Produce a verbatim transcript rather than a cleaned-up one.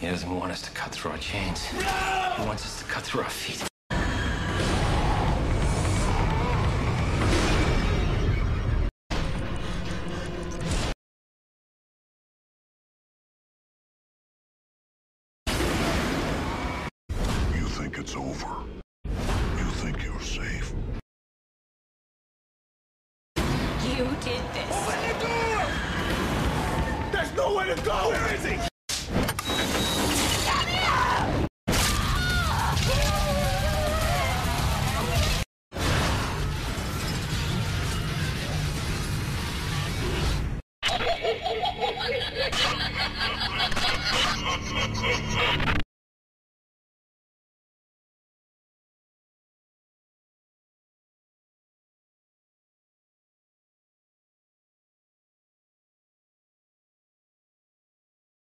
He doesn't want us to cut through our chains. No! He wants us to cut through our feet. You think it's over? You think you're safe? You did this. Open the door! There's nowhere to go! Where is he? Come here! Ha ha ha ha!